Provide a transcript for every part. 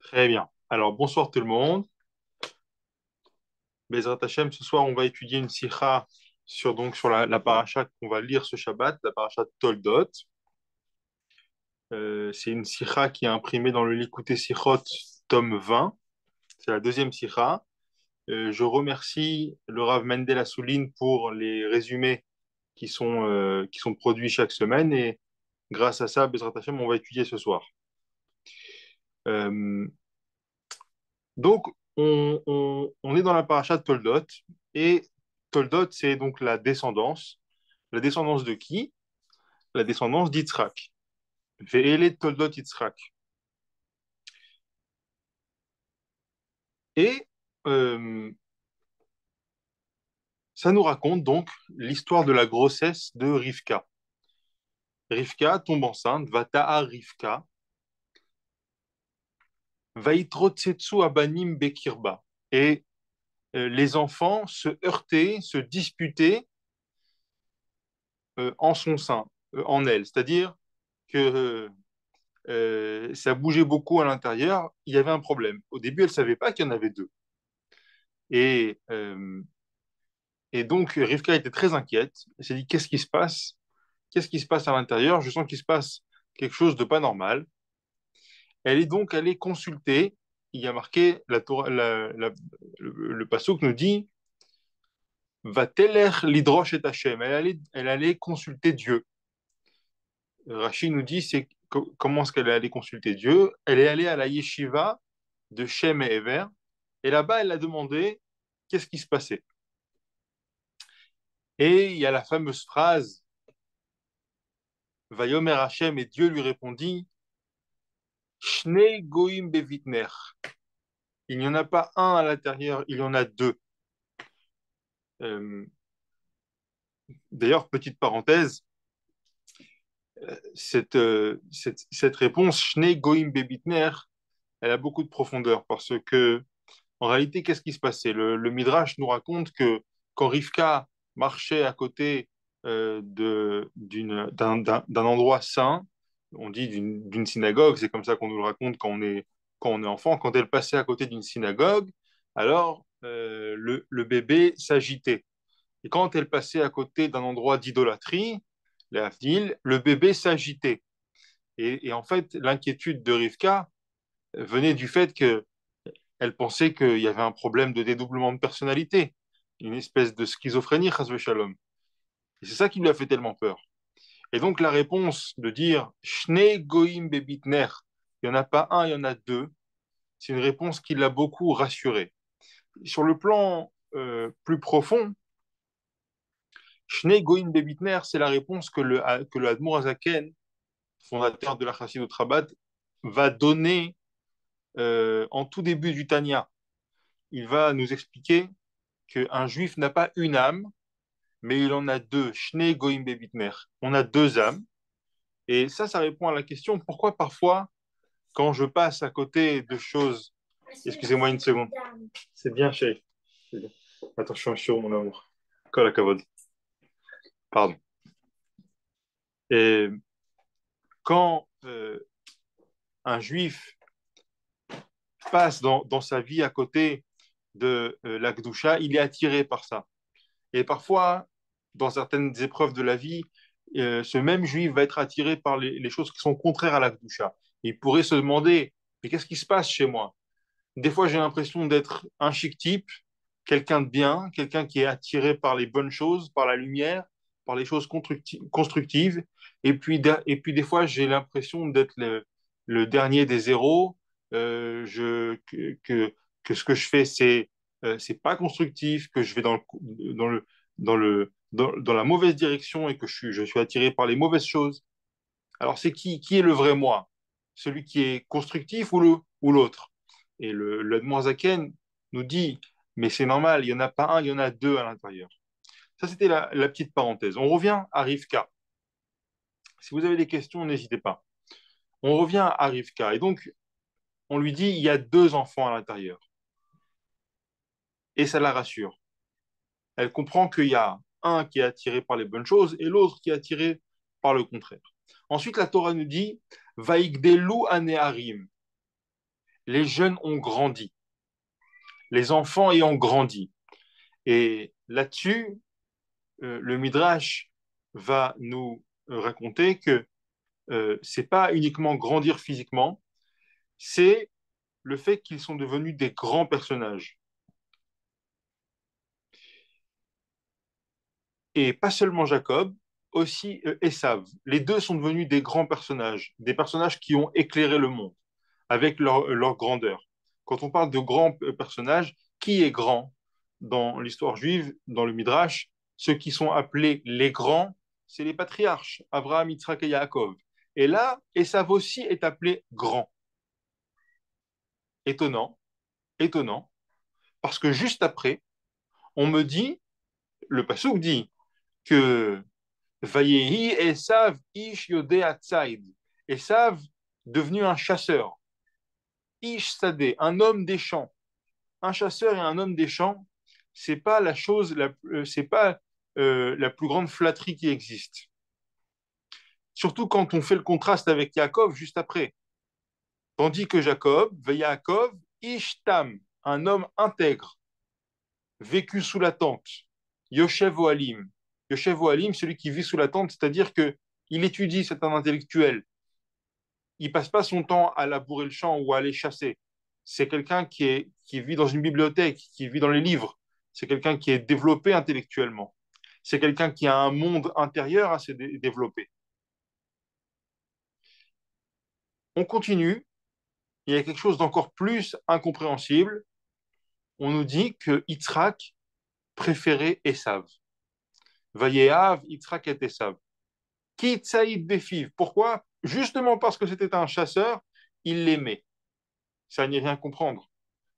Très bien. Alors, bonsoir tout le monde. Bezrat Hashem, ce soir, on va étudier une sikha sur la paracha qu'on va lire ce Shabbat, la paracha de Toldot. C'est une sikha qui est imprimée dans le Likutei Sichot, tome 20. C'est la deuxième sikha. Je remercie le Rav Mendel Assouline pour les résumés qui sont produits chaque semaine. Et grâce à ça, Bezrat Hashem, on va étudier ce soir. Euh, Donc, on est dans la paracha de Toldot, et Toldot, c'est donc la descendance. La descendance de qui? La descendance d'Yitzhak. Ve'ele Toldot Yitzhak. Et euh, ça nous raconte donc l'histoire de la grossesse de Rivka. Rivka tombe enceinte, Vata'a Rivka, Vaïtrotsetsu Abanim Bekirba. Et les enfants se heurtaient, se disputaient en son sein, en elle. C'est-à-dire que ça bougeait beaucoup à l'intérieur, il y avait un problème. Au début, elle ne savait pas qu'il y en avait deux. Et, euh, et donc, Rivka était très inquiète. Elle s'est dit, qu'est-ce qui se passe? Qu'est-ce qui se passe à l'intérieur? Je sens qu'il se passe quelque chose de pas normal. Elle est donc allée consulter. Il y a marqué, le passouk nous dit, va teler lidrosh et Hachem. Elle allait consulter Dieu. Rachid nous dit, comment est-ce qu'elle est allée consulter Dieu? Elle est allée à la yeshiva de Shem et Ever. Et là-bas, elle a demandé qu'est-ce qui se passait. Et il y a la fameuse phrase, Vayomer Hashem, et Dieu lui répondit, Shnei goim bevitner. Il n'y en a pas un à l'intérieur, il y en a deux. Euh, D'ailleurs, petite parenthèse, cette réponse, Shnei goim bevitner, elle a beaucoup de profondeur parce que, en réalité, qu'est-ce qui se passait? Le Midrash nous raconte que quand Rivka marchait à côté d'un endroit saint, on dit d'une synagogue, c'est comme ça qu'on nous le raconte quand on est enfant, quand elle passait à côté d'une synagogue, alors le bébé s'agitait. Et quand elle passait à côté d'un endroit d'idolâtrie, la ville, le bébé s'agitait. Et en fait, l'inquiétude de Rivka venait du fait que elle pensait qu'il y avait un problème de dédoublement de personnalité, une espèce de schizophrénie, chas v'shalom. Et c'est ça qui lui a fait tellement peur. Et donc la réponse de dire Shnei goim bebitner, il n'y en a pas un, il y en a deux, c'est une réponse qui l'a beaucoup rassuré. Sur le plan plus profond, Shnei goim bebitner, c'est la réponse que le Admour Azaken, fondateur de la Chassidut Rabat, va donner en tout début du Tanya. Il va nous expliquer qu'un juif n'a pas une âme, mais il en a deux. Shnei goim bebitner. On a deux âmes. Et ça répond à la question pourquoi parfois, quand je passe à côté de choses. Excusez-moi une seconde. C'est bien, chérie. C'est bien. Attention, chaud, mon amour. Kol hakavod. Pardon. Et quand un juif passe dans sa vie à côté de la Gdusha, il est attiré par ça. Et parfois, dans certaines épreuves de la vie, ce même juif va être attiré par les choses qui sont contraires à la Kedusha. Il pourrait se demander, mais qu'est-ce qui se passe chez moi? Des fois, j'ai l'impression d'être un chic type, quelqu'un de bien, quelqu'un qui est attiré par les bonnes choses, par la lumière, par les choses constructives. Et puis des fois, j'ai l'impression d'être le dernier des zéros. Que ce que je fais, c'est pas constructif, que je vais dans la mauvaise direction et que je suis attiré par les mauvaises choses. Alors, c'est qui est le vrai moi? Celui qui est constructif ou l'autre? Et le Zaken nous dit, mais c'est normal, il n'y en a pas un, il y en a deux à l'intérieur. Ça, c'était la petite parenthèse. On revient à Rivka. Si vous avez des questions, n'hésitez pas. On revient à Rivka. Et donc, on lui dit, il y a deux enfants à l'intérieur. Et ça la rassure. Elle comprend qu'il y a un qui est attiré par les bonnes choses et l'autre qui est attiré par le contraire. Ensuite, la Torah nous dit, Vaigdelu aneharim. les jeunes ont grandi, les enfants ayant grandi. Et là-dessus, le Midrash va nous raconter que c'est pas uniquement grandir physiquement, c'est le fait qu'ils sont devenus des grands personnages. Et pas seulement Jacob, aussi Esav. Les deux sont devenus des personnages qui ont éclairé le monde avec leur grandeur. Quand on parle de grands personnages, qui est grand dans l'histoire juive, dans le Midrash? Ceux qui sont appelés les grands, c'est les patriarches, Abraham, Yitzhak et Yaakov. Et là, Esav aussi est appelé grand. Étonnant, étonnant, parce que juste après, on me dit, le passouk dit que Vayehi Esav ish yodea tzaid. Esav, devenu un chasseur. Ish sadeh, un homme des champs. Un chasseur et un homme des champs, c'est pas la chose, c'est pas la plus grande flatterie qui existe. Surtout quand on fait le contraste avec Yaakov juste après. Tandis que Jacob, Yaakov, ish tam, un homme intègre, vécu sous la tente. Yoshev Ohalim. Yoshev Ohalim, celui qui vit sous la tente, c'est-à-dire que il étudie, c'est un intellectuel. Il passe pas son temps à labourer le champ ou à aller chasser. C'est quelqu'un qui vit dans une bibliothèque, qui vit dans les livres. C'est quelqu'un qui est développé intellectuellement. C'est quelqu'un qui a un monde intérieur à se développer. On continue. Il y a quelque chose d'encore plus incompréhensible. On nous dit que Yitzhak préférait Esav. Vayehav, Yitzhak et Esav. Qui tsaïd befiv. Pourquoi? Justement parce que c'était un chasseur, il l'aimait. Ça n'y est rien comprendre.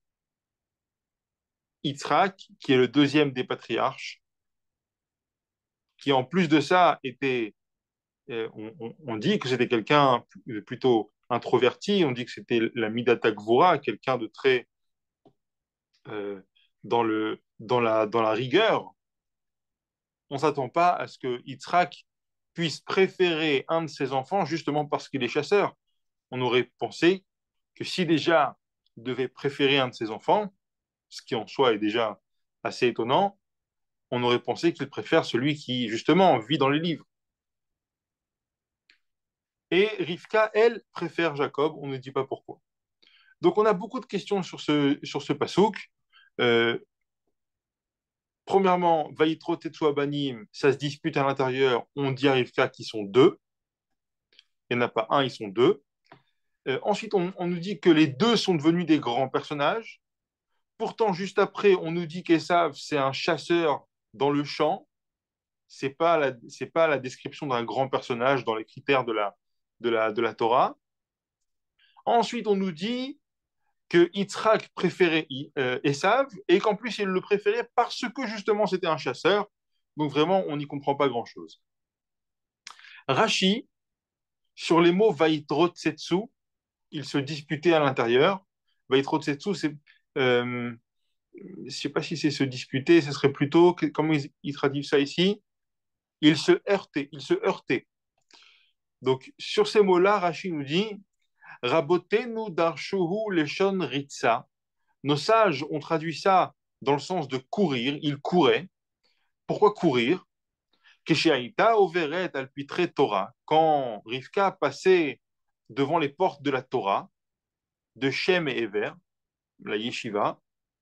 Yitzhak, qui est le deuxième des patriarches, qui en plus de ça était, on dit que c'était quelqu'un plutôt introverti, on dit que c'était la Midata Gvura, quelqu'un de très euh, dans la rigueur. On ne s'attend pas à ce que Yitzhak puisse préférer un de ses enfants justement parce qu'il est chasseur. On aurait pensé que si déjà il devait préférer un de ses enfants, ce qui en soi est déjà assez étonnant, on aurait pensé qu'il préfère celui qui, justement, vit dans les livres. Et Rivka, elle, préfère Jacob, on ne dit pas pourquoi. Donc on a beaucoup de questions sur ce pasouk. Euh, Premièrement, Vaïtro Tetsu Abanim, ça se dispute à l'intérieur, on dit à Rivka qu'ils sont deux. Il n'y en a pas un, ils sont deux. Ensuite, on nous dit que les deux sont devenus des grands personnages. Pourtant, juste après, on nous dit qu'Esav, c'est un chasseur dans le champ. C'est pas la description d'un grand personnage dans les critères de la Torah. Ensuite, on nous dit que Yitzhak préférait Esav et qu'en plus, il le préférait parce que justement, c'était un chasseur. Donc vraiment, on n'y comprend pas grand-chose. Rashi, sur les mots Vaïtrotsetsu, il se disputait à l'intérieur. Vaïtrotsetsu, c'est je ne sais pas si c'est se disputer, ce serait plutôt, comment ils traduisent ça ici? Il se heurtait. Donc, sur ces mots-là, Rachid nous dit, Rabotenu darshuhu leshon ritza. Nos sages ont traduit ça dans le sens de courir, ils couraient. Pourquoi courir? Kesheaïta overet alpitre Torah. Quand Rivka passait devant les portes de la Torah, de Shem et Ever, la yeshiva,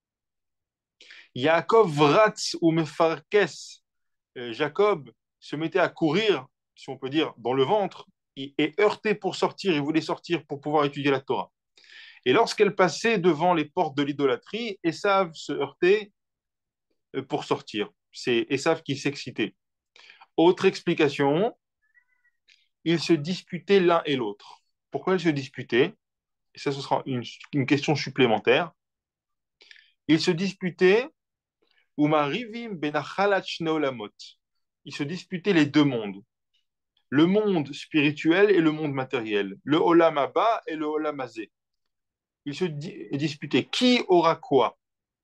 Yaakov vratz ou mefarkes. Jacob se mettait à courir, si on peut dire, dans le ventre et heurtait pour sortir. Il voulait sortir pour pouvoir étudier la Torah. Et lorsqu'elle passait devant les portes de l'idolâtrie, Esav se heurtait pour sortir. C'est Esav qui s'excitait. Autre explication, ils se disputaient l'un et l'autre. Pourquoi ils se disputaient? Et ça, ce sera une question supplémentaire. Ils se disputaient Umarivim benachalach neolamot. Ils se disputaient les deux mondes. Le monde spirituel et le monde matériel, le Olam Abba et le Olam Hazé. Ils se disputaient qui aura quoi.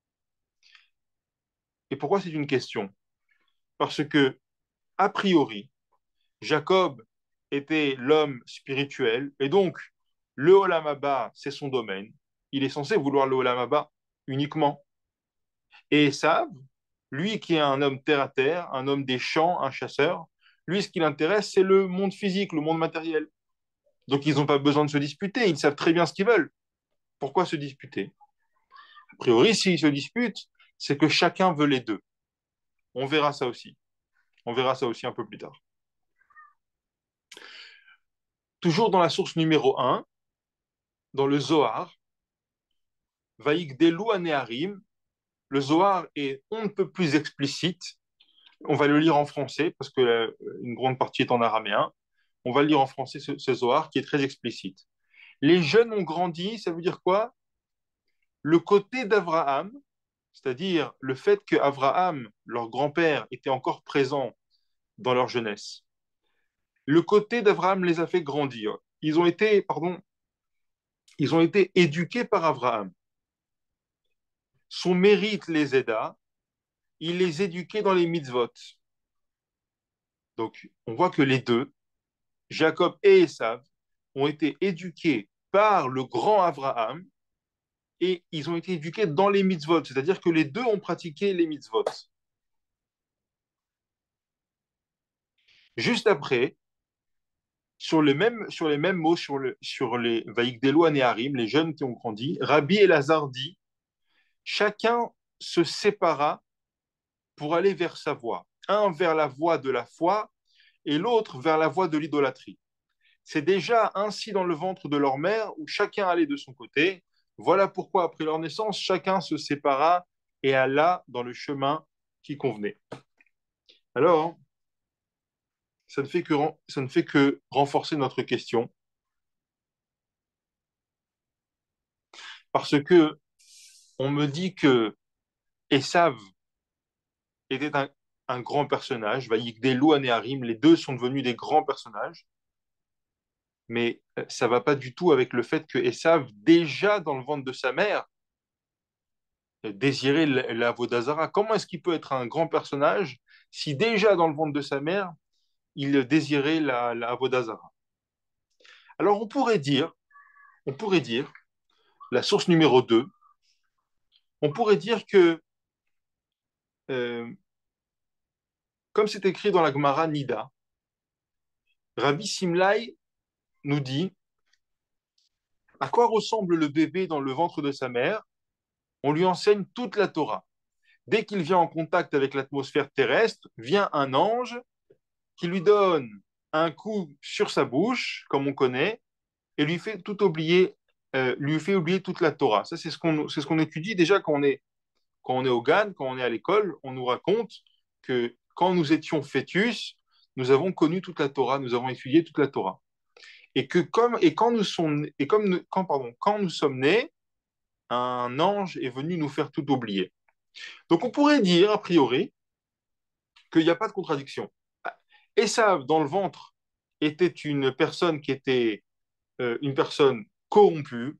Et pourquoi c'est une question? Parce que, a priori, Jacob était l'homme spirituel, et donc le Olam Abba, c'est son domaine. il est censé vouloir le Olam Haba uniquement. Et Esav, lui qui est un homme terre à terre, un homme des champs, un chasseur, lui, ce qui l'intéresse, c'est le monde physique, le monde matériel. Donc, ils n'ont pas besoin de se disputer, ils savent très bien ce qu'ils veulent. Pourquoi se disputer? A priori, s'ils se disputent, c'est que chacun veut les deux. On verra ça aussi. On verra ça aussi un peu plus tard. Toujours dans la source numéro un, dans le Zohar, Vaïkdelu Aneharim, le Zohar est on ne peut plus explicite. On va le lire en français parce que une grande partie est en araméen. On va le lire en français ce Zohar qui est très explicite. Les jeunes ont grandi, ça veut dire quoi? Le côté d'Abraham, c'est-à-dire le fait qu'Abraham, leur grand-père, était encore présent dans leur jeunesse. Le côté d'Abraham les a fait grandir. Ils ont été éduqués par Abraham. Son mérite les aida. Il les éduquait dans les mitzvot. Donc, on voit que les deux, Jacob et Esav, ont été éduqués par le grand Abraham et ils ont été éduqués dans les mitzvot, c'est-à-dire que les deux ont pratiqué les mitzvot. Juste après, sur les mêmes mots, sur les Vaïkdelo Anéharim, les jeunes qui ont grandi, Rabbi Elazar dit, chacun se sépara pour aller vers sa voie. Un vers la voie de la foi et l'autre vers la voie de l'idolâtrie. C'est déjà ainsi dans le ventre de leur mère où chacun allait de son côté. Voilà pourquoi, après leur naissance, chacun se sépara et alla dans le chemin qui convenait. Alors, ça ne fait que renforcer notre question, parce que on me dit que Esav était un grand personnage, Vaïkdelu Anéharim, les deux sont devenus des grands personnages, mais ça va pas du tout avec le fait que Esav, déjà dans le ventre de sa mère, désirer la Vodazara. Comment est-ce qu'il peut être un grand personnage si déjà dans le ventre de sa mère, il désirait la Vodazara? Alors on pourrait dire, la source numéro 2, on pourrait dire que, euh, comme c'est écrit dans la Gemara Nida, Rabbi Simlai nous dit à quoi ressemble le bébé dans le ventre de sa mère. On lui enseigne toute la Torah. Dès qu'il vient en contact avec l'atmosphère terrestre, vient un ange qui lui donne un coup sur sa bouche, comme on connaît, et lui fait oublier toute la Torah. Ça, c'est ce qu'on étudie déjà quand on est au GAN, quand on est à l'école, on nous raconte que quand nous étions fœtus, nous avons connu toute la Torah, nous avons étudié toute la Torah. Et que comme, et quand nous sommes, et comme, nous- quand, pardon, quand nous sommes nés, un ange est venu nous faire tout oublier. Donc on pourrait dire, a priori, qu'il n'y a pas de contradiction. Esav, dans le ventre, était une personne qui était une personne corrompue,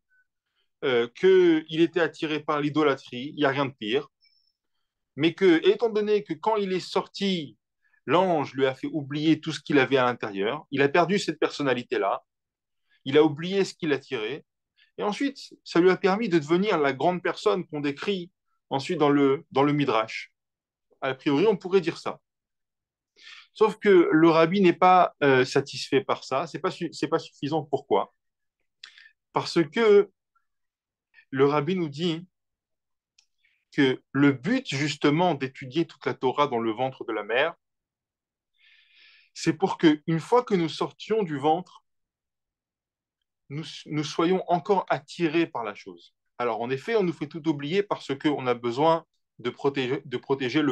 qu'il était attiré par l'idolâtrie, il n'y a rien de pire, mais que, étant donné que quand il est sorti, l'ange lui a fait oublier tout ce qu'il avait à l'intérieur, il a perdu cette personnalité-là, il a oublié ce qu'il attirait, et ensuite, ça lui a permis de devenir la grande personne qu'on décrit ensuite dans le Midrash. A priori, on pourrait dire ça. Sauf que le rabbi n'est pas satisfait par ça, c'est pas suffisant. Pourquoi? Parce que le rabbi nous dit que le but justement d'étudier toute la Torah dans le ventre de la mère, c'est pour que une fois que nous sortions du ventre, nous soyons encore attirés par la chose. Alors en effet, on nous fait tout oublier parce qu'on a besoin de protéger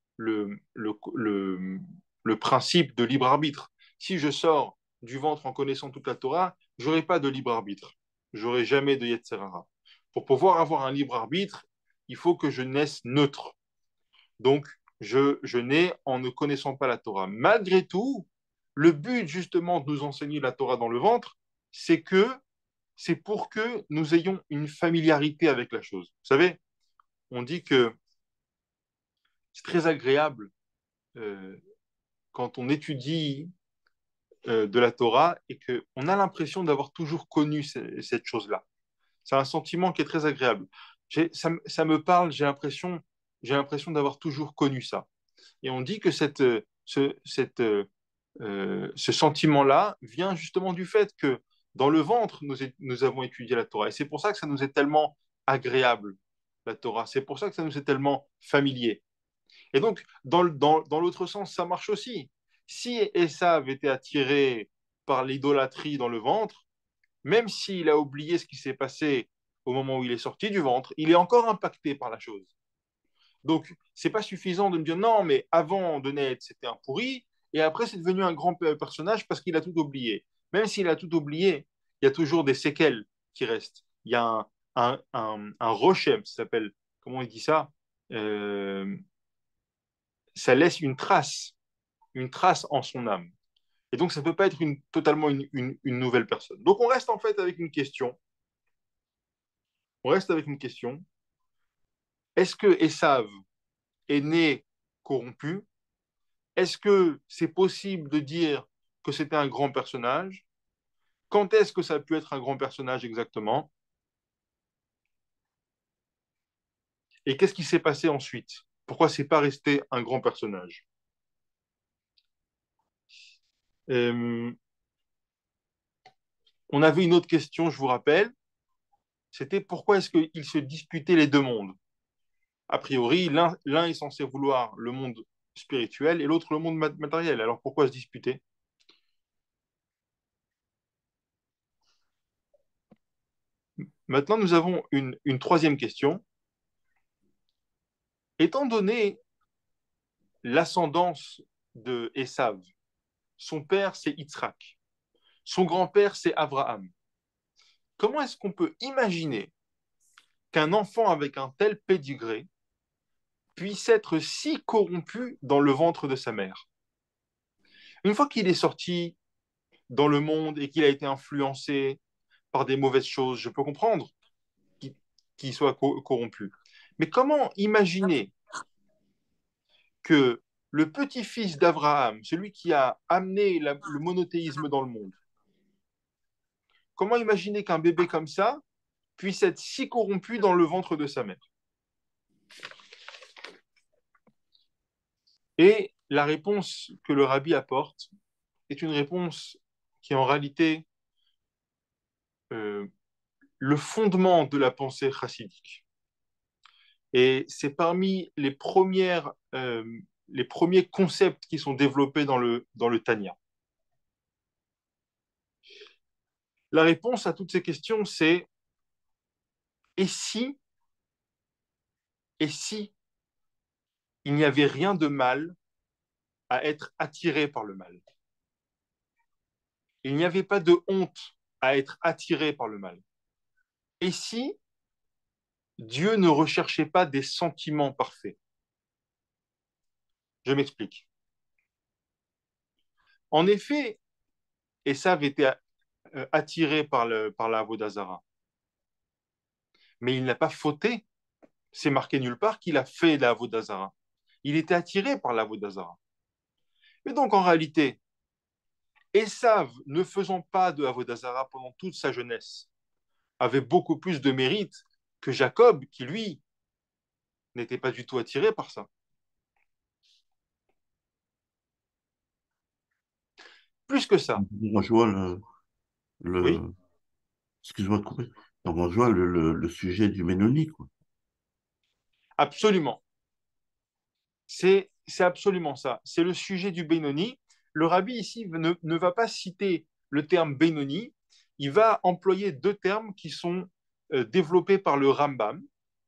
le principe de libre arbitre. Si je sors du ventre en connaissant toute la Torah, j'aurai pas de libre arbitre. J'aurai jamais de Yetzer Hara. Pour pouvoir avoir un libre arbitre, il faut que je naisse neutre. Donc, je nais en ne connaissant pas la Torah. Malgré tout, le but justement de nous enseigner la Torah dans le ventre, c'est pour que nous ayons une familiarité avec la chose. Vous savez, on dit que c'est très agréable euh, quand on étudie de la Torah et qu'on a l'impression d'avoir toujours connu cette chose-là. C'est un sentiment qui est très agréable. Ça me parle, j'ai l'impression d'avoir toujours connu ça. Et on dit que ce sentiment-là vient justement du fait que dans le ventre, nous avons étudié la Torah. Et c'est pour ça que ça nous est tellement agréable, la Torah. C'est pour ça que ça nous est tellement familier. Et donc, dans l'autre sens, ça marche aussi. Si Esav avait été attiré par l'idolâtrie dans le ventre, même s'il a oublié ce qui s'est passé au moment où il est sorti du ventre, il est encore impacté par la chose. Donc, c'est pas suffisant de me dire non, mais avant de naître, c'était un pourri, et après, c'est devenu un grand personnage parce qu'il a tout oublié. Même s'il a tout oublié, il y a toujours des séquelles qui restent. Il y a un rochem, ça s'appelle, comment il dit ça? Euh, Ça laisse une trace en son âme. Et donc, ça ne peut pas être totalement une nouvelle personne. Donc, on reste en fait avec une question. On reste avec une question. Est-ce que Esav est né corrompu? Est-ce que c'est possible de dire que c'était un grand personnage? Quand est-ce que ça a pu être un grand personnage exactement? Et qu'est-ce qui s'est passé ensuite? Pourquoi c'est pas resté un grand personnage? Euh, on avait une autre question, je vous rappelle. C'était pourquoi est-ce qu'ils se disputaient les deux mondes? A priori, l'un est censé vouloir le monde spirituel et l'autre le monde matériel. Alors pourquoi se disputer? Maintenant, nous avons une troisième question. Étant donné l'ascendance de Esav, son père c'est Yitzhak, son grand-père c'est Abraham. Comment est-ce qu'on peut imaginer qu'un enfant avec un tel pédigré puisse être si corrompu dans le ventre de sa mère? Une fois qu'il est sorti dans le monde et qu'il a été influencé par des mauvaises choses, je peux comprendre qu'il soit corrompu. Mais comment imaginer que le petit-fils d'Abraham, celui qui a amené le monothéisme dans le monde, comment imaginer qu'un bébé comme ça puisse être si corrompu dans le ventre de sa mère? Et la réponse que le rabbi apporte est une réponse qui est en réalité euh, le fondement de la pensée chassidique. Et c'est parmi les premiers concepts qui sont développés dans le Tanya. La réponse à toutes ces questions, c'est et si, et si il n'y avait rien de mal à être attiré par le mal? Il n'y avait pas de honte à être attiré par le mal. Et si Dieu ne recherchait pas des sentiments parfaits? Je m'explique. En effet, Esav était attiré par la Avodazara, mais il n'a pas fauté. C'est marqué nulle part qu'il a fait la Avodazara. Il était attiré par la Avodazara. Mais donc, en réalité, Esav, ne faisant pas de Avodazara pendant toute sa jeunesse, avait beaucoup plus de mérite que Jacob, qui lui n'était pas du tout attiré par ça. Plus que ça, On rejoint oui, le, excuse-moi de couper. Donc, on rejoint le sujet du Ménoni, quoi. absolument. C'est absolument ça. C'est le sujet du Benoni. Le rabbi ici ne va pas citer le terme Benoni, il va employer deux termes qui sont développés par le Rambam,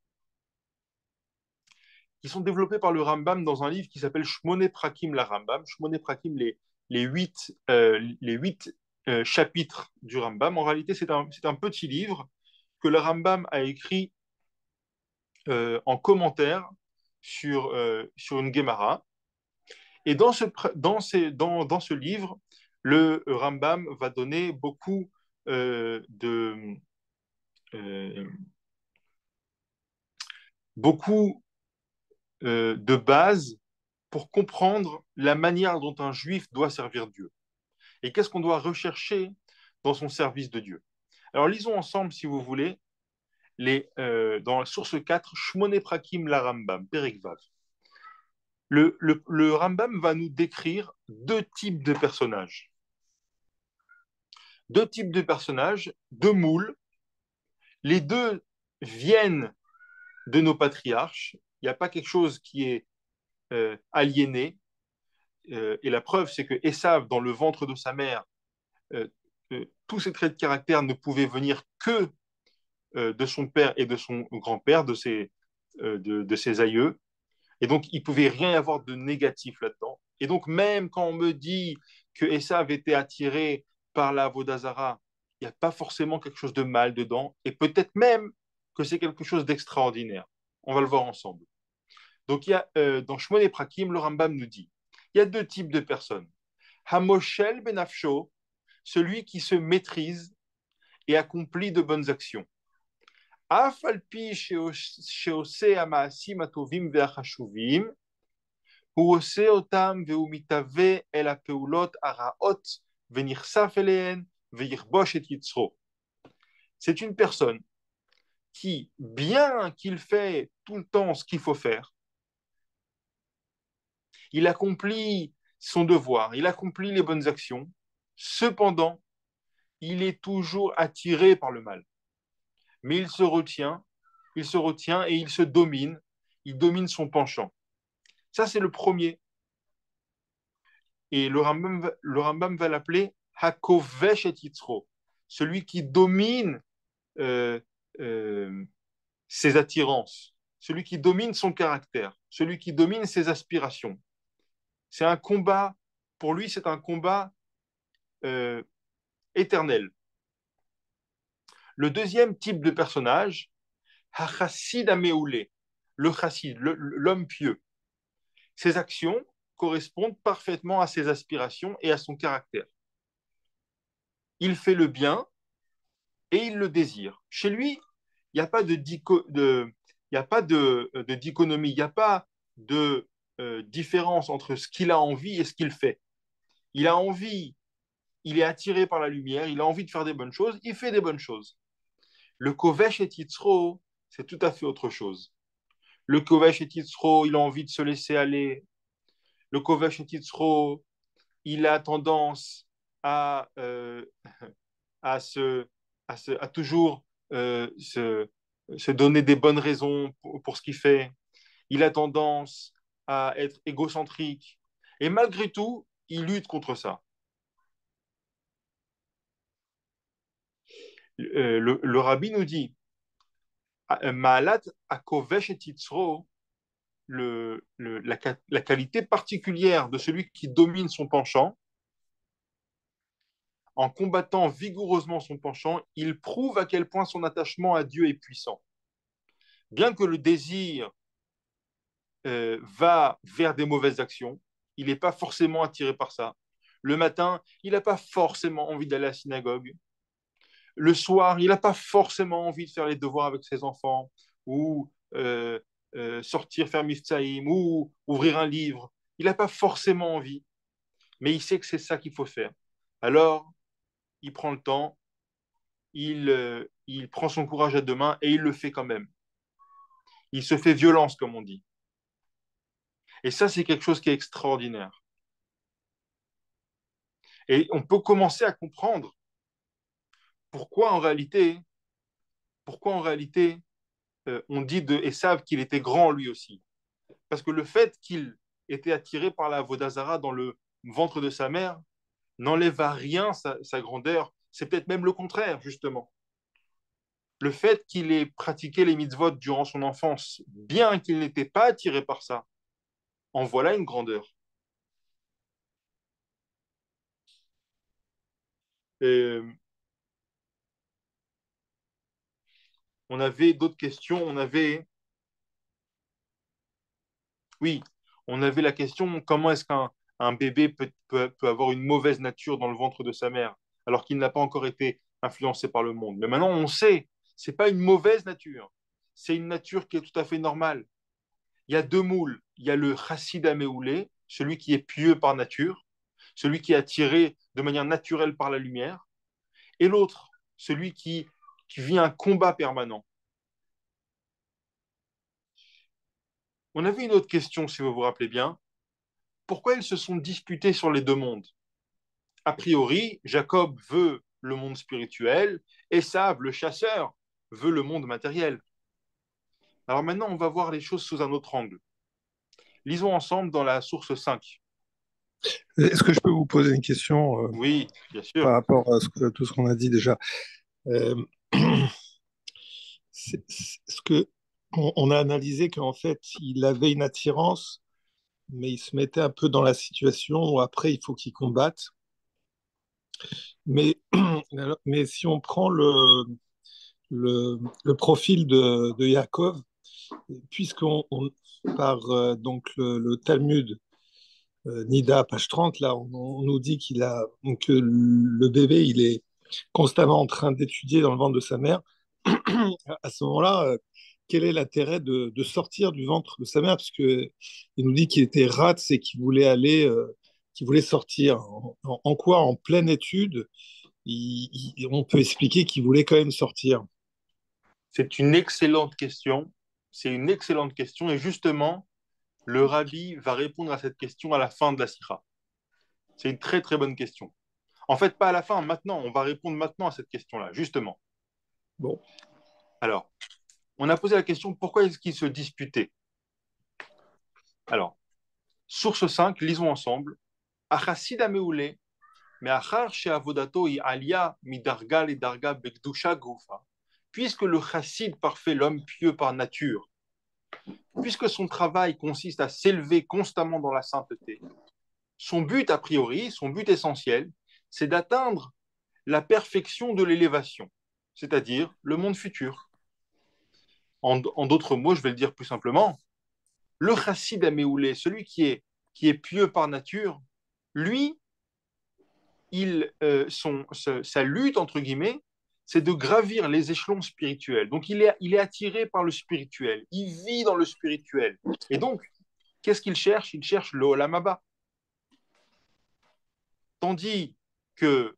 dans un livre qui s'appelle Shmone Prakim la Rambam. Shmone Prakim, les huit chapitres du Rambam. En réalité, c'est un petit livre que le Rambam a écrit en commentaire sur une Gemara. Et dans ce livre, le Rambam va donner euh, de, euh, beaucoup de bases pour comprendre la manière dont un juif doit servir Dieu. Et qu'est-ce qu'on doit rechercher dans son service de Dieu. Alors lisons ensemble, si vous voulez, dans la source 4, Shmone Prakim la Rambam, Perek Vav. Le Rambam va nous décrire deux types de personnages. Deux types de personnages, deux moules. Les deux viennent de nos patriarches. Il n'y a pas quelque chose qui est aliéné. Et la preuve, c'est que Esav, dans le ventre de sa mère, tous ces traits de caractère ne pouvaient venir que de son père et de son grand-père, de ses aïeux. Et donc, il ne pouvait rien y avoir de négatif là-dedans. Et donc, même quand on me dit que Esav était attiré par la Vodazara, il n'y a pas forcément quelque chose de mal dedans. Et peut-être même que c'est quelque chose d'extraordinaire. On va le voir ensemble. Donc, dans Shmon et Prakim, le Rambam nous dit il y a deux types de personnes. Hamoshel benafsho, celui qui se maîtrise et accomplit de bonnes actions. Af alpi sheose amaasim atovim ve'achashuvim, הוא עושה אותם והוא מתהווה אל הפעולות הרעות ונכסף אליהן ויכבוש את יצרו. C'est une personne qui, bien qu'il fait tout le temps ce qu'il faut faire, il accomplit son devoir, il accomplit les bonnes actions, cependant, il est toujours attiré par le mal. Mais il se retient et il domine son penchant. Ça, c'est le premier. Et le Rambam va l'appeler Hakovesh et Yitzro, celui qui domine euh, euh, ses attirances, celui qui domine son caractère, celui qui domine ses aspirations. C'est un combat, pour lui, c'est un combat euh, éternel. Le deuxième type de personnage, Hachassid Ameoulé, le chassid, l'homme pieux. Ses actions correspondent parfaitement à ses aspirations et à son caractère. Il fait le bien et il le désire. Chez lui, il n'y a pas de, il y a pas de dichotomie, il n'y a pas de différence entre ce qu'il a envie et ce qu'il fait. Il a envie, il est attiré par la lumière, il a envie de faire des bonnes choses, il fait des bonnes choses. Le Kovesh et Yitzro, c'est tout à fait autre chose. Le Kovesh et Yitzro, il a envie de se laisser aller. Le Kovesh et Yitzro, il a tendance à, à, se, à toujours se donner des bonnes raisons pour ce qu'il fait. Il a tendance à être égocentrique. Et malgré tout, il lutte contre ça. Le rabbi nous dit Maalat akovesh et titzro, la qualité particulière de celui qui domine son penchant, en combattant vigoureusement son penchant, il prouve à quel point son attachement à Dieu est puissant. Bien que le désir va vers des mauvaises actions, il n'est pas forcément attiré par ça. Le matin, il n'a pas forcément envie d'aller à la synagogue. Le soir, il n'a pas forcément envie de faire les devoirs avec ses enfants ou sortir faire miftaïm ou ouvrir un livre. Il n'a pas forcément envie, mais il sait que c'est ça qu'il faut faire. Alors, il prend le temps, il prend son courage à deux mains et il le fait quand même. Il se fait violence, comme on dit. Et ça, c'est quelque chose qui est extraordinaire. Et on peut commencer à comprendre pourquoi en réalité, pourquoi en réalité on dit de Esav qu'il était grand lui aussi. Parce que le fait qu'il était attiré par la Vodazara dans le ventre de sa mère n'enlève à rien sa grandeur. C'est peut-être même le contraire, justement. Le fait qu'il ait pratiqué les mitzvot durant son enfance, bien qu'il n'était pas attiré par ça, en voilà une grandeur. Et on avait d'autres questions. Oui, on avait la question comment est-ce qu'un bébé peut avoir une mauvaise nature dans le ventre de sa mère alors qu'il n'a pas encore été influencé par le monde. Mais maintenant, on sait, c'est pas une mauvaise nature, c'est une nature qui est tout à fait normale. Il y a deux moules. Il y a le chassid améoulé, celui qui est pieux par nature, celui qui est attiré de manière naturelle par la lumière, et l'autre, celui qui vit un combat permanent. On avait une autre question, si vous vous rappelez bien. Pourquoi ils se sont disputés sur les deux mondes? A priori, Jacob veut le monde spirituel, Esav, le chasseur, veut le monde matériel. Alors maintenant, on va voir les choses sous un autre angle. Lisons ensemble dans la source 5. Est-ce que je peux vous poser une question Oui, bien par sûr. rapport à tout ce qu'on a dit déjà? Euh, ce que on a analysé qu'en fait, il avait une attirance, mais il se mettait un peu dans la situation où après, il faut qu'il combatte. Mais, mais si on prend le profil de Yaakov, puisqu'on par donc le Talmud Nida, page 30, là, on nous dit que le bébé, il est constamment en train d'étudier dans le ventre de sa mère. À ce moment-là, quel est l'intérêt de sortir du ventre de sa mère? Parce que il nous dit qu'il était rat, c'est qu'il voulait sortir. En quoi, en pleine étude, on peut expliquer qu'il voulait quand même sortir? C'est une excellente question. C'est une excellente question. Et justement, le rabbi va répondre à cette question à la fin de la sikha. C'est une très très bonne question. En fait, pas à la fin, maintenant. On va répondre maintenant à cette question-là, justement. Bon, Alors, on a posé la question pourquoi est-ce qu'ils se disputaient? Alors, source 5, lisons ensemble. Achassid ameoulé, me'achar she'avodato hi alia midarga le darga bekdusha gufa. Puisque le chassid parfait, l'homme pieux par nature, puisque son travail consiste à s'élever constamment dans la sainteté, son but a priori, son but essentiel, c'est d'atteindre la perfection de l'élévation, c'est-à-dire le monde futur. En d'autres mots, je vais le dire plus simplement, le chassid améoulé, celui qui est pieux par nature, lui, sa lutte, entre guillemets, c'est de gravir les échelons spirituels. Donc, il est attiré par le spirituel. Il vit dans le spirituel. Et donc, qu'est-ce qu'il cherche? Il cherche le Olam Haba. Tandis que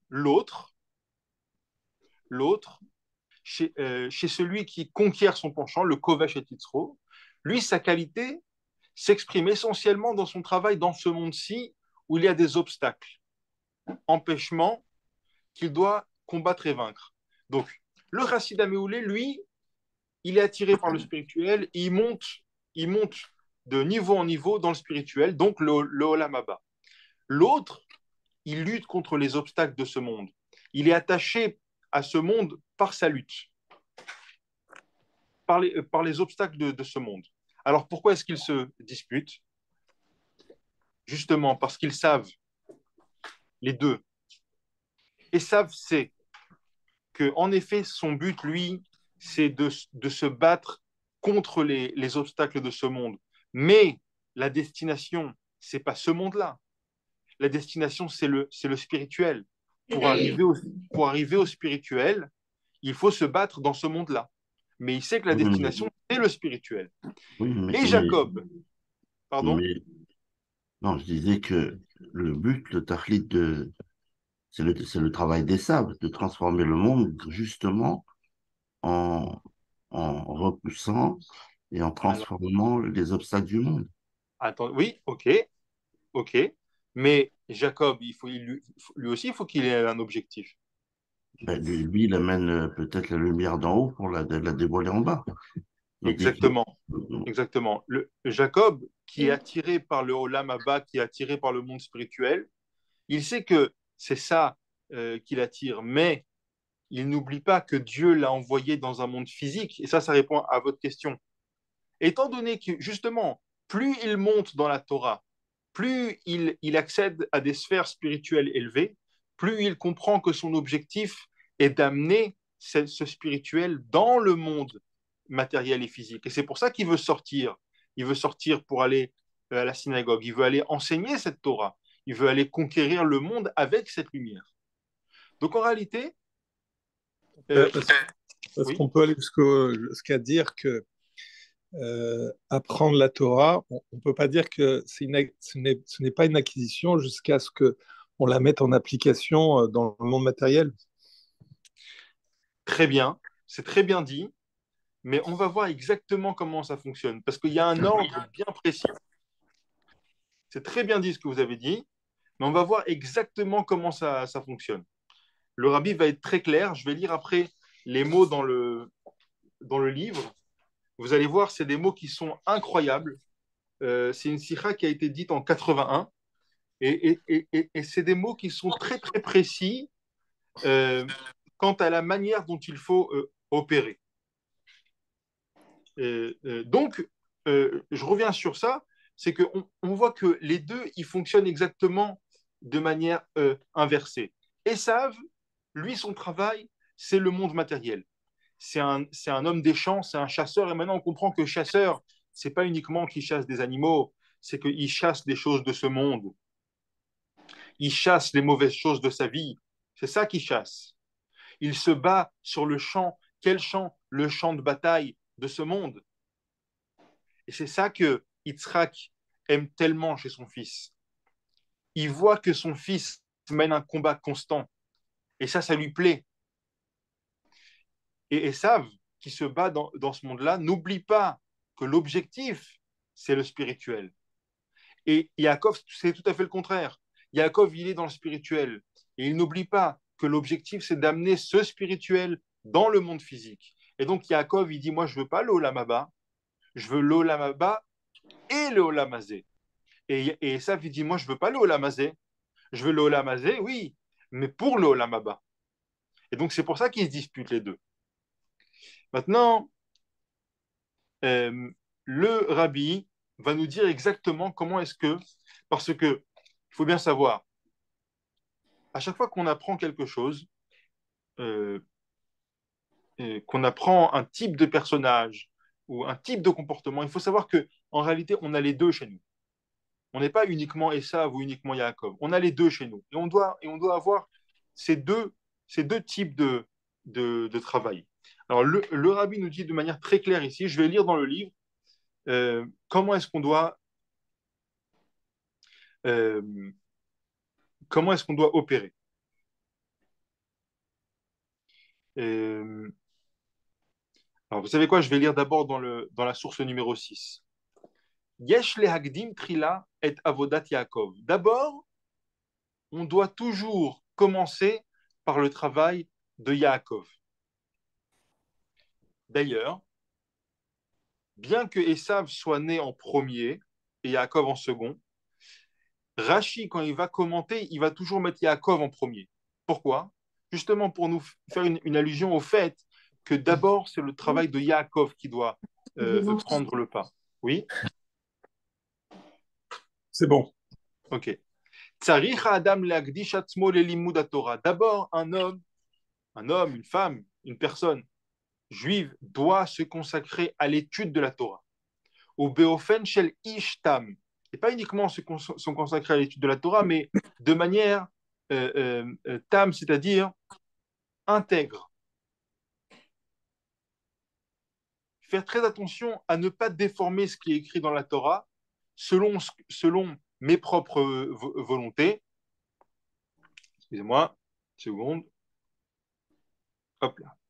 l'autre, chez celui qui conquiert son penchant, le Kovesh et Titzro, lui, sa qualité s'exprime essentiellement dans son travail dans ce monde-ci où il y a des obstacles, empêchements qu'il doit combattre et vaincre. Donc, le Chassid Améoulé, lui, il est attiré par le spirituel et il monte de niveau en niveau dans le spirituel, donc le Olam Haba. L'autre, il lutte contre les obstacles de ce monde. Il est attaché à ce monde par sa lutte, par les obstacles de ce monde. Alors pourquoi est-ce qu'ils se disputent? Justement parce qu'ils savent, les deux, et savent c'est que en effet son but, lui, c'est de se battre contre les obstacles de ce monde. Mais la destination, c'est pas ce monde-là. La destination, c'est le spirituel. Pour arriver, au, pour arriver au spirituel, il faut se battre dans ce monde-là. Mais il sait que la Oui, mais, destination, c'est le spirituel. oui, mais, Et Jacob, pardon, mais- non, je disais que le but, le tachlit c'est le travail des sables, de transformer le monde justement en, en repoussant et en alors, transformant les obstacles du monde. attends, oui, ok, ok. Mais Jacob, lui aussi, il faut qu'il ait un objectif. Ben, lui, il amène peut-être la lumière d'en haut pour la dévoiler en bas. Donc, Exactement, exactement. Jacob, qui est attiré par le Olam Abba, qui est attiré par le monde spirituel, il sait que c'est ça qui l'attire, mais il n'oublie pas que Dieu l'a envoyé dans un monde physique. Et ça répond à votre question. Étant donné que, justement, plus il monte dans la Torah, plus il accède à des sphères spirituelles élevées, plus il comprend que son objectif est d'amener ce spirituel dans le monde matériel et physique. Et c'est pour ça qu'il veut sortir. Il veut sortir pour aller à la synagogue. Il veut aller enseigner cette Torah. Il veut aller conquérir le monde avec cette lumière. Donc en réalité, euh, parce, parce oui, qu'on peut aller jusqu'à dire que apprendre la Torah, on ne peut pas dire que ce n'est pas une acquisition jusqu'à ce que on la mette en application dans le monde matériel. très bien, c'est très bien dit. mais on va voir exactement comment ça fonctionne, parce qu'il y a un ordre bien précis. C'est très bien dit ce que vous avez dit, mais on va voir exactement comment ça fonctionne. Le rabbi va être très clair. Je vais lire après les mots dans le livre. Vous allez voir, c'est des mots qui sont incroyables. C'est une sikha qui a été dite en 81. Et c'est des mots qui sont très, très précis euh, quant à la manière dont il faut opérer. Donc, je reviens sur ça, c'est qu'on voit que les deux, ils fonctionnent exactement de manière inversée. Esav, lui, son travail, c'est le monde matériel. C'est un homme des champs, c'est un chasseur, et maintenant on comprend que chasseur, c'est pas uniquement qu'il chasse des animaux, c'est qu'il chasse des choses de ce monde. Il chasse les mauvaises choses de sa vie. C'est ça qu'il chasse. Il se bat sur le champ. Quel champ? Le champ de bataille de ce monde. Et c'est ça que Yitzhak aime tellement chez son fils. Il voit que son fils mène un combat constant. Et ça lui plaît. Et Esav, qui se bat dans ce monde-là, n'oublie pas que l'objectif, c'est le spirituel. Et Yaakov, c'est tout à fait le contraire. Yaakov, il est dans le spirituel. Et il n'oublie pas que l'objectif, c'est d'amener ce spirituel dans le monde physique. Et donc, Yaakov, il dit, moi, je ne veux pas le Olam Haba, je veux le Olam Haba et le Olam Hazé. Et Esav, il dit, moi, je ne veux pas le Olam Hazé, je veux le Olam Hazé, oui, mais pour le Olam Haba. Et donc, c'est pour ça qu'ils se disputent les deux. Maintenant, le rabbi va nous dire exactement comment est-ce que, parce que il faut bien savoir, à chaque fois qu'on apprend quelque chose, euh, qu'on apprend un type de personnage ou un type de comportement, il faut savoir que en réalité, on a les deux chez nous. On n'est pas uniquement Esav ou uniquement Yaakov. On a les deux chez nous. Et on doit avoir ces deux types de travail. Alors, le rabbi nous dit de manière très claire ici, je vais lire dans le livre, comment est-ce qu'on doit euh, comment est-ce qu'on doit opérer. Euh, alors, vous savez quoi? Je vais lire d'abord dans la source numéro 6. Yesh lehagdim trila et avodat Yaakov. D'abord, on doit toujours commencer par le travail de Yaakov. D'ailleurs, bien que Esav soit né en premier et Yaakov en second, Rashi, quand il va commenter, il va toujours mettre Yaakov en premier. Pourquoi? Justement pour nous faire une allusion au fait que d'abord, c'est le travail de Yaakov qui doit prendre le pas. Oui? C'est bon. Ok. Tzarich Adam leagdish atzmo lelimud Torah. D'abord, un homme, une femme, une personne juive doit se consacrer à l'étude de la Torah. Au beofen shel ishtam. Et pas uniquement se consacrer à l'étude de la Torah, mais de manière tam, c'est-à-dire intègre. Faire très attention à ne pas déformer ce qui est écrit dans la Torah selon mes propres volontés. Excusez-moi, une seconde. Hop là.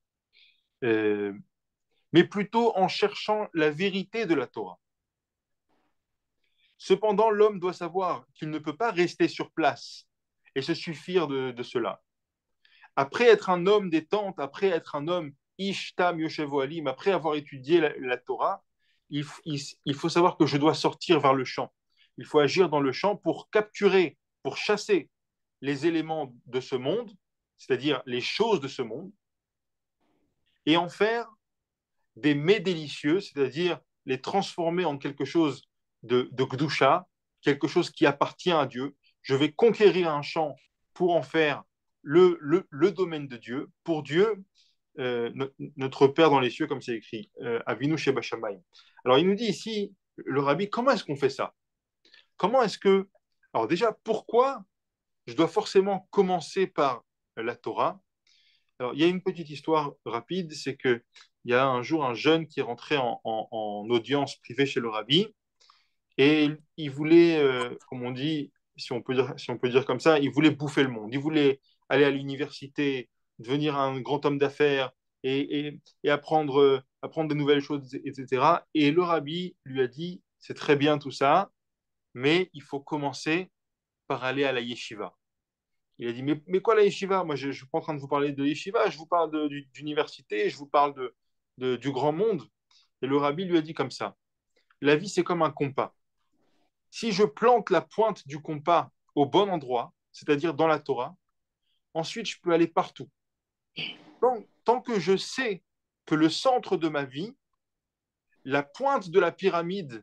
Mais plutôt en cherchant la vérité de la Torah. Cependant, l'homme doit savoir qu'il ne peut pas rester sur place et se suffire de cela. Après être un homme des tentes, après être un homme Ishtam Yoshevo Alim, après avoir étudié la Torah, il faut savoir que je dois sortir vers le champ. Il faut agir dans le champ pour capturer, pour chasser les éléments de ce monde, c'est-à-dire les choses de ce monde, et en faire des mets délicieux, c'est-à-dire les transformer en quelque chose de Gdusha, quelque chose qui appartient à Dieu. Je vais conquérir un champ pour en faire le domaine de Dieu, pour Dieu, notre Père dans les cieux, comme c'est écrit, Avinu Sheba Shamayim. Alors il nous dit ici, le rabbi, comment est-ce qu'on fait ça? Comment est-ce que... Alors déjà, pourquoi je dois forcément commencer par la Torah? Alors, il y a une petite histoire rapide, c'est que il y a un jour un jeune qui est rentré en audience privée chez le rabbi et il voulait, comme on dit, si on peut dire comme ça, il voulait bouffer le monde. Il voulait aller à l'université, devenir un grand homme d'affaires et apprendre apprendre de nouvelles choses, etc. Et le rabbi lui a dit, c'est très bien tout ça, mais il faut commencer par aller à la yeshiva. Il a dit, mais quoi la yeshiva? Moi, je ne suis pas en train de vous parler de yeshiva, je vous parle d'université, je vous parle du grand monde. Et le rabbi lui a dit comme ça, la vie, c'est comme un compas. Si je plante la pointe du compas au bon endroit, c'est-à-dire dans la Torah, ensuite, je peux aller partout. Tant que je sais que le centre de ma vie, la pointe de la pyramide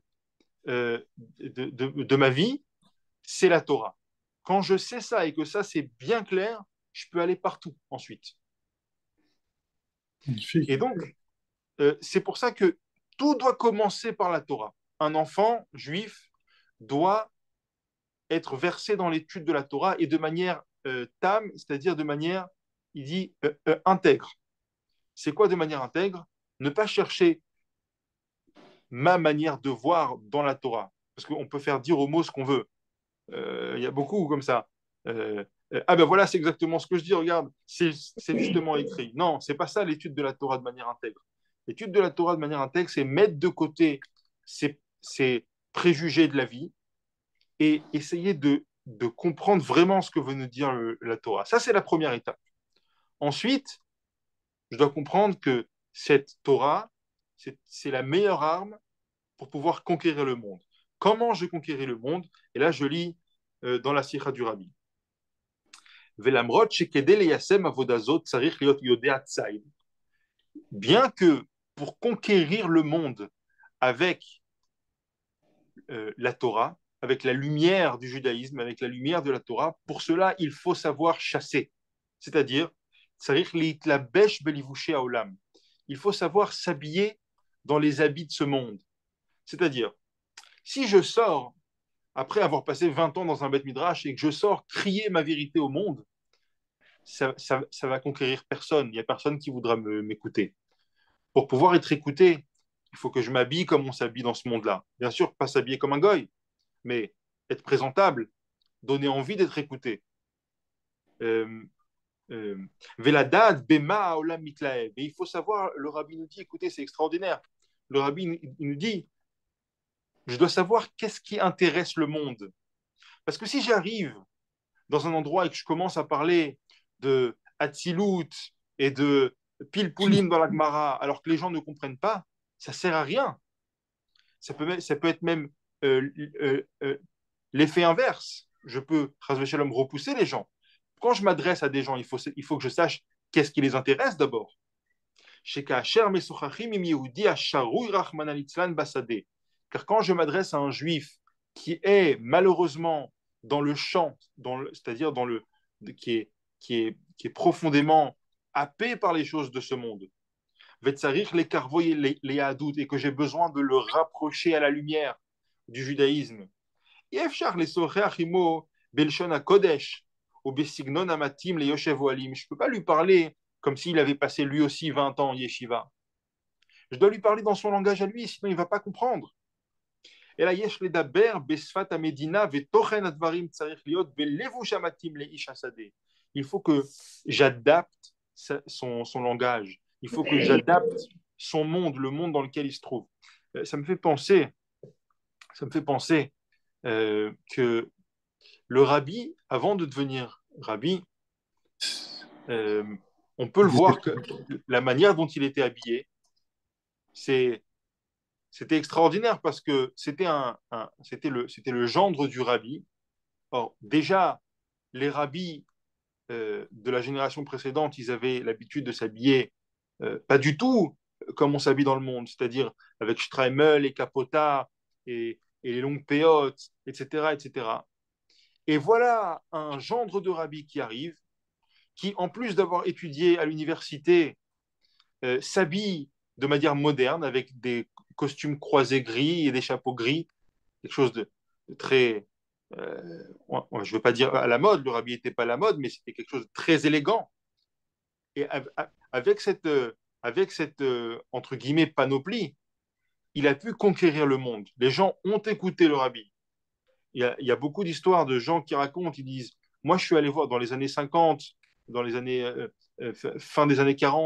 de ma vie, c'est la Torah. Quand je sais ça et que ça, c'est bien clair, je peux aller partout ensuite. Magnifique. Et donc, c'est pour ça que tout doit commencer par la Torah. Un enfant juif doit être versé dans l'étude de la Torah et de manière tam, c'est-à-dire de manière, il dit, intègre. C'est quoi de manière intègre? Ne pas chercher ma manière de voir dans la Torah. Parce qu'on peut faire dire aux mots ce qu'on veut. Il y a beaucoup comme ça. Ah ben voilà, c'est exactement ce que je dis, regarde, c'est justement écrit. Non, c'est pas ça l'étude de la Torah de manière intègre. L'étude de la Torah de manière intègre, c'est mettre de côté ces préjugés de la vie et essayer de comprendre vraiment ce que veut nous dire la Torah. Ça, c'est la première étape. Ensuite, je dois comprendre que cette Torah, c'est la meilleure arme pour pouvoir conquérir le monde. Comment je conquéris le monde? Et là, je lis dans la Sikha du Rabbi. Bien que pour conquérir le monde avec la Torah, avec la lumière du judaïsme, avec la lumière de la Torah, pour cela, il faut savoir chasser. C'est-à-dire, il faut savoir s'habiller dans les habits de ce monde. C'est-à-dire, si je sors après avoir passé 20 ans dans un Beth Midrash et que je sors crier ma vérité au monde, ça va conquérir personne. Il n'y a personne qui voudra m'écouter. Pour pouvoir être écouté, il faut que je m'habille comme on s'habille dans ce monde-là. Bien sûr, pas s'habiller comme un goy, mais être présentable, donner envie d'être écouté. Veladad, Bema, Olam Mitlaev. Et il faut savoir, le rabbi nous dit, écoutez, c'est extraordinaire. Le rabbi il nous dit, je dois savoir qu'est-ce qui intéresse le monde. Parce que si j'arrive dans un endroit et que je commence à parler de Hatzilut et de Pilpulim dans la Gemara, alors que les gens ne comprennent pas, ça sert à rien. Ça peut être même euh, euh, euh, l'effet inverse. Je peux, Shalom, repousser les gens. Quand je m'adresse à des gens, il faut que je sache qu'est-ce qui les intéresse d'abord. Car quand je m'adresse à un juif qui est malheureusement dans le champ, c'est-à-dire qui est profondément happé par les choses de ce monde, et que j'ai besoin de le rapprocher à la lumière du judaïsme, je ne peux pas lui parler comme s'il avait passé lui aussi 20 ans en yeshiva. Je dois lui parler dans son langage à lui, sinon il ne va pas comprendre. Et là, yesh ledaber besfat amedina vetochen advarim tsarich liot belevush amatim leish hasadeh. Il faut que j'adapte son langage. Il faut que j'adapte son monde, le monde dans lequel il se trouve. Ça me fait penser, que le rabbi, avant de devenir rabbi, euh, on peut le voir que la manière dont il était habillé, c'est c'était extraordinaire parce que c'était le gendre du rabbi. Or, déjà, les rabbis de la génération précédente, ils avaient l'habitude de s'habiller pas du tout comme on s'habille dans le monde, c'est-à-dire avec Streimel et capota et les longues péotes, etc., etc. Et voilà un gendre de rabbi qui arrive, qui, en plus d'avoir étudié à l'université, s'habille de manière moderne avec des costumes croisés gris et des chapeaux gris, quelque chose de très, je ne veux pas dire à la mode, le rabbi n'était pas à la mode, mais c'était quelque chose de très élégant. Et avec cette entre guillemets, panoplie, il a pu conquérir le monde. Les gens ont écouté le rabbi. Il y a beaucoup d'histoires de gens qui racontent, ils disent, moi je suis allé voir dans les années 50, dans les années fin des années 40,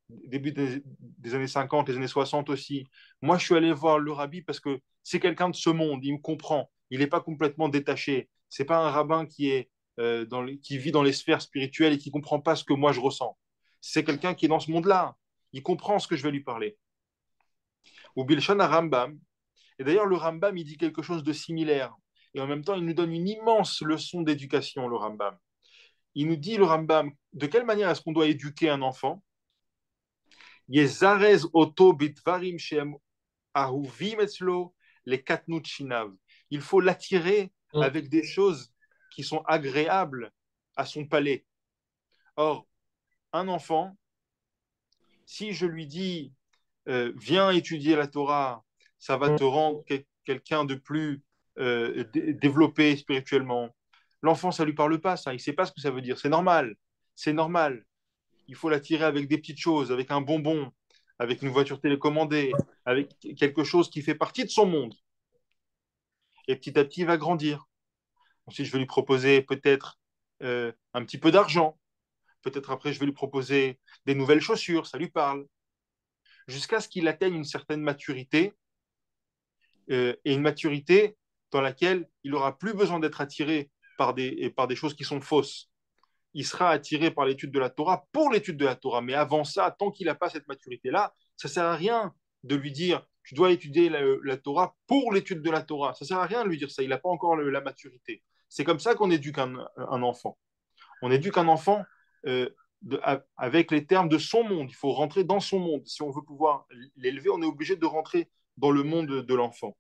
début des années 50, les années 60 aussi. Moi, je suis allé voir le rabbi parce que c'est quelqu'un de ce monde, il me comprend, il n'est pas complètement détaché. C'est pas un rabbin qui vit dans les sphères spirituelles et qui comprend pas ce que moi je ressens. C'est quelqu'un qui est dans ce monde-là. Il comprend ce que je vais lui parler. Ou Bilshan à Rambam. Et d'ailleurs, le Rambam, il dit quelque chose de similaire. Et en même temps, il nous donne une immense leçon d'éducation, le Rambam. Il nous dit, le Rambam, de quelle manière est-ce qu'on doit éduquer un enfant? Yezarez oto bitvarim shem ahuvim etzlo les katnut shinav. Il faut l'attirer avec des choses qui sont agréables à son palais. Or, un enfant, si je lui dis viens étudier la Torah, ça va te rendre quelqu'un de plus développé spirituellement. L'enfant, ça lui parle pas, ça. Il sait pas ce que ça veut dire. C'est normal. C'est normal. Il faut l'attirer avec des petites choses, avec un bonbon, avec une voiture télécommandée, avec quelque chose qui fait partie de son monde. Et petit à petit, il va grandir. Ensuite, je vais lui proposer peut-être un petit peu d'argent. Peut-être après, je vais lui proposer des nouvelles chaussures, ça lui parle. Jusqu'à ce qu'il atteigne une certaine maturité, et une maturité dans laquelle il n'aura plus besoin d'être attiré par des choses qui sont fausses. Il sera attiré par l'étude de la Torah pour l'étude de la Torah. Mais avant ça, tant qu'il n'a pas cette maturité-là, ça ne sert à rien de lui dire tu dois étudier la Torah pour l'étude de la Torah. Ça ne sert à rien de lui dire ça. Il n'a pas encore la maturité. C'est comme ça qu'on éduque un enfant. On éduque un enfant avec les termes de son monde. Il faut rentrer dans son monde. Si on veut pouvoir l'élever, on est obligé de rentrer dans le monde de l'enfant.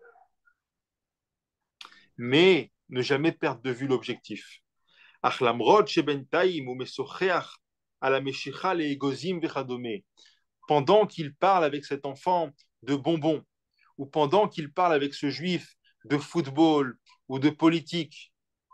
Mais ne jamais perdre de vue l'objectif. Pendant qu'il parle avec cet enfant de bonbons, ou pendant qu'il parle avec ce juif de football ou de politique,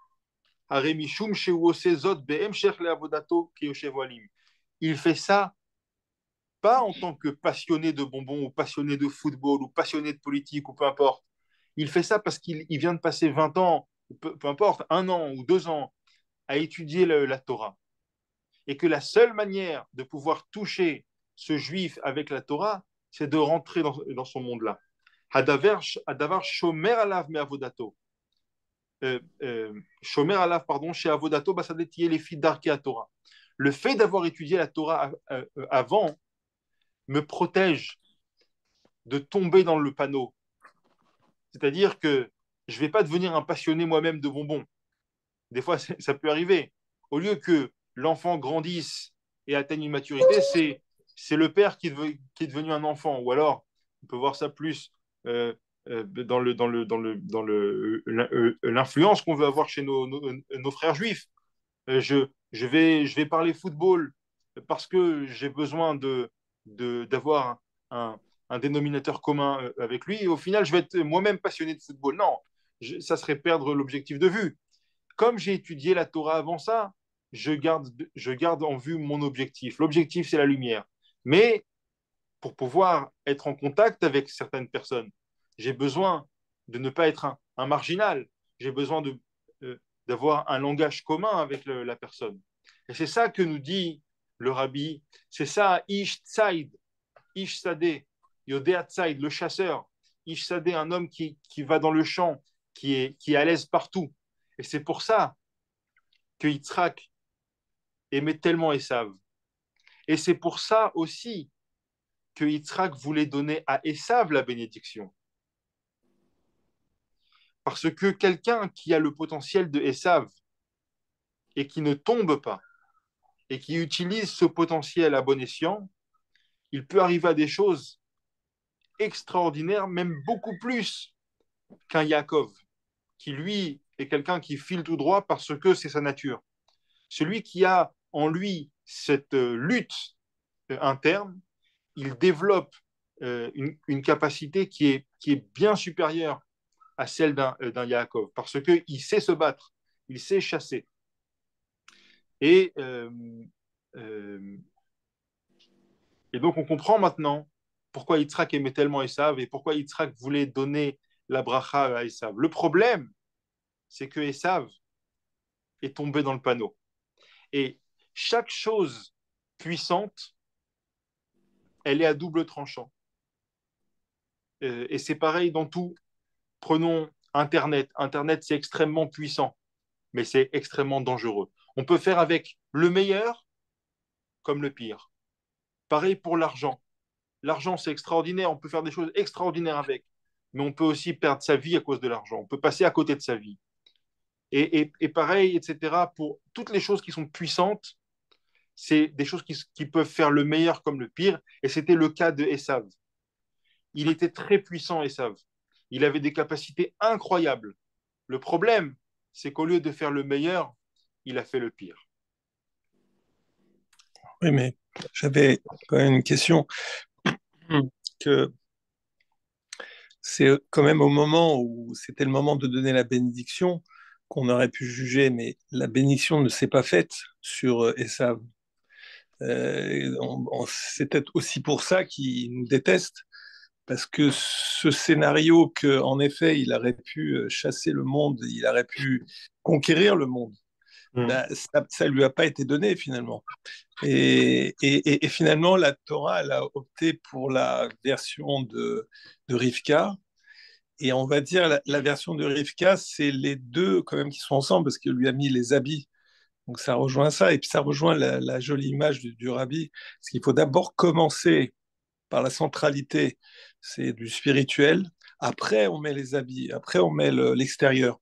il fait ça pas en tant que passionné de bonbons ou passionné de football ou passionné de politique ou peu importe. Il fait ça parce qu'il vient de passer 20 ans, peu importe, 1 an ou 2 ans à étudier la Torah. Et que la seule manière de pouvoir toucher ce juif avec la Torah, c'est de rentrer dans son monde-là. Hadavar shomer alav me avodato. Shomer alav, pardon, chez avodato, basadetiye les filles d'arké à Torah. Le fait d'avoir étudié la Torah avant me protège de tomber dans le panneau. C'est-à-dire que je ne vais pas devenir un passionné moi-même de bonbons. Des fois, ça peut arriver. Au lieu que l'enfant grandisse et atteigne une maturité, c'est le père qui est devenu un enfant. Ou alors, on peut voir ça plus dans l'influence qu'on veut avoir chez nos frères juifs. Je vais parler football parce que j'ai besoin d'avoir un dénominateur commun avec lui. Et au final, je vais être moi-même passionné de football. Non, ça serait perdre l'objectif de vue. Comme j'ai étudié la Torah avant ça, je garde en vue mon objectif. L'objectif, c'est la lumière. Mais pour pouvoir être en contact avec certaines personnes, j'ai besoin de ne pas être un marginal. J'ai besoin d'avoir un langage commun avec la personne. Et c'est ça que nous dit le rabbi. C'est ça, Ish Tzaid, Ish Sadeh, Yodea Tzaid, le chasseur. Ish Sadeh, un homme qui va dans le champ, qui est à l'aise partout. Et c'est pour ça que Yitzhak aimait tellement Esav. Et c'est pour ça aussi que Yitzhak voulait donner à Esav la bénédiction. Parce que quelqu'un qui a le potentiel de Esav et qui ne tombe pas, et qui utilise ce potentiel à bon escient, il peut arriver à des choses extraordinaires, même beaucoup plus qu'un Yaakov, qui lui est quelqu'un qui file tout droit parce que c'est sa nature. Celui qui a en lui cette lutte interne, il développe une capacité qui est bien supérieure à celle d'un Yaakov, parce qu'il sait se battre, il sait chasser. Et, euh, euh, et donc on comprend maintenant pourquoi Yitzhak aimait tellement Esav et pourquoi Yitzhak voulait donner la bracha à Esav. Le problème, c'est que Esav est tombé dans le panneau. Et chaque chose puissante elle est à double tranchant. Et c'est pareil dans tout. Prenons Internet. Internet, c'est extrêmement puissant, mais c'est extrêmement dangereux. On peut faire avec le meilleur comme le pire. Pareil pour l'argent. L'argent, c'est extraordinaire. On peut faire des choses extraordinaires avec. Mais on peut aussi perdre sa vie à cause de l'argent. On peut passer à côté de sa vie. Et pareil, etc. Pour toutes les choses qui sont puissantes, c'est des choses qui peuvent faire le meilleur comme le pire. Et c'était le cas de Esav. Il était très puissant, Esav. Il avait des capacités incroyables. Le problème, c'est qu'au lieu de faire le meilleur, il a fait le pire. Oui, mais j'avais quand même une question que c'est quand même au moment où c'était le moment de donner la bénédiction qu'on aurait pu juger, mais la bénédiction ne s'est pas faite sur Esav. C'est peut-être aussi pour ça qu'il nous déteste, parce que ce scénario que, en effet, il aurait pu chasser le monde, il aurait pu conquérir le monde, ben, ça lui a pas été donné finalement. Et finalement, la Torah, elle a opté pour la version de Rivka. Et on va dire la version de Rivka, c'est les deux quand même qui sont ensemble parce qu'il lui a mis les habits. Donc ça rejoint ça. Et puis ça rejoint la jolie image du rabbi. Parce qu'il faut d'abord commencer par la centralité, c'est du spirituel. Après, on met les habits. Après, on met l'extérieur.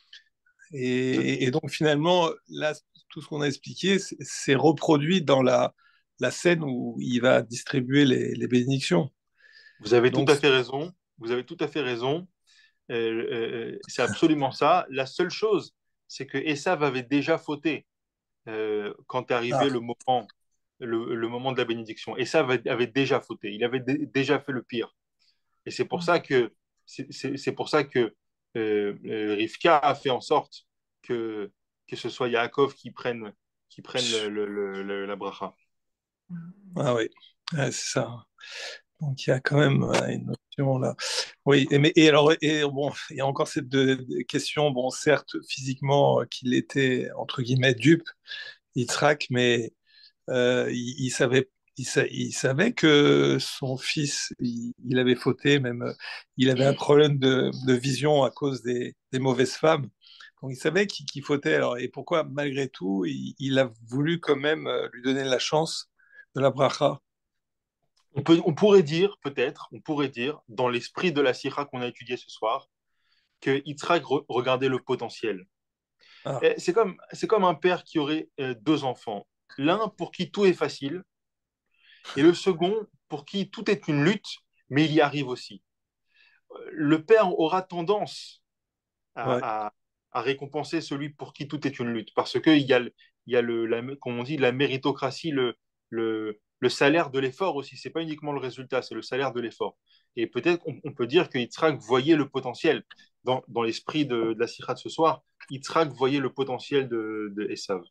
Et donc finalement, là, tout ce qu'on a expliqué, c'est reproduit dans la scène où il va distribuer les bénédictions. Vous avez tout Donc, à fait raison. Vous avez tout à fait raison. C'est absolument ça. La seule chose, c'est que Esav avait déjà fauté quand est arrivé ah, le moment de la bénédiction. Esav avait déjà fauté. Il avait déjà fait le pire. Et c'est pour ça que c'est pour ça que Rivka a fait en sorte que que ce soit Yaakov qui prenne la bracha. ah oui, ouais, c'est ça. Donc il y a quand même une notion là. Oui, et alors, et bon, il y a encore cette question, bon, certes, physiquement, qu'il était, entre guillemets, dupe, Yitzhak, mais il savait, il savait que son fils, il avait fauté, même, il avait un problème de vision à cause des mauvaises femmes. Donc il savait qu'il fautait. Alors, et pourquoi, malgré tout, il a voulu quand même lui donner la chance de la bracha. On pourrait dire, peut-être, on pourrait dire, dans l'esprit de la sira qu'on a étudiée ce soir, que Yitzhak regardait le potentiel. Ah, C'est comme un père qui aurait deux enfants. L'un pour qui tout est facile et le second pour qui tout est une lutte, mais il y arrive aussi. Le père aura tendance ouais. à, à récompenser celui pour qui tout est une lutte parce qu'il y a, il y a comme on dit, la méritocratie, le salaire de l'effort aussi. C'est pas uniquement le résultat, c'est le salaire de l'effort. Et peut-être on peut dire que Yitzhak voyait le potentiel dans l'esprit de la sikha de ce soir. Yitzhak voyait le potentiel de Esav.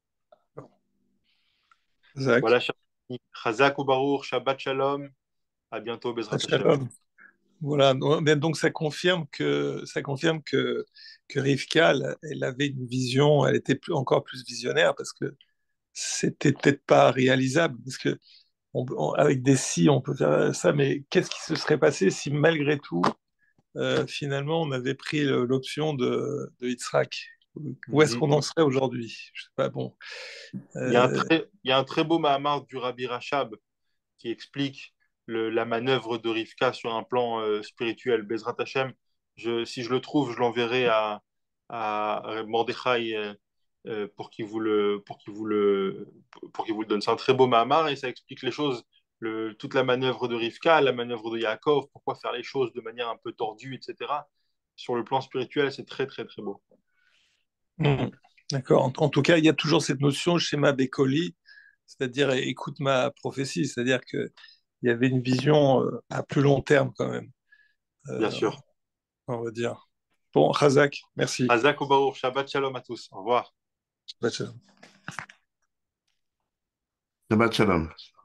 Zach, Voilà, cher ami. Chazak ou Baruch, Shabbat Shalom. À bientôt, Bezrat Hashem. shalom. Voilà, donc ça confirme que Rivka, elle avait une vision, elle était encore plus visionnaire parce que c'était peut-être pas réalisable, parce que avec des si, on peut faire ça, mais qu'est-ce qui se serait passé si malgré tout, finalement, on avait pris l'option de Yitzhak? Où est-ce Mhm. qu'on en serait aujourd'hui? Je sais pas, bon. Euh, Il y a un très beau Mahamar du Rabbi Rachab qui explique la manœuvre de Rivka sur un plan spirituel. Bezrat Hashem, si je le trouve, je l'enverrai à Mordechai pour qu'il vous le donne. C'est un très beau Mahamar et ça explique les choses, toute la manœuvre de Rivka, la manœuvre de Yaakov, pourquoi faire les choses de manière un peu tordue, etc. Sur le plan spirituel, c'est très, très, très beau. hmm, d'accord. En tout cas, il y a toujours cette notion schéma Bécoli, c'est-à-dire écoute ma prophétie, c'est-à-dire que il y avait une vision à plus long terme quand même, Bien euh, sûr. on va dire. Bon, Razak, merci. Hazak Obaour, Shabbat Shalom à tous. Au revoir. Shabbat shalom. Shabbat shalom.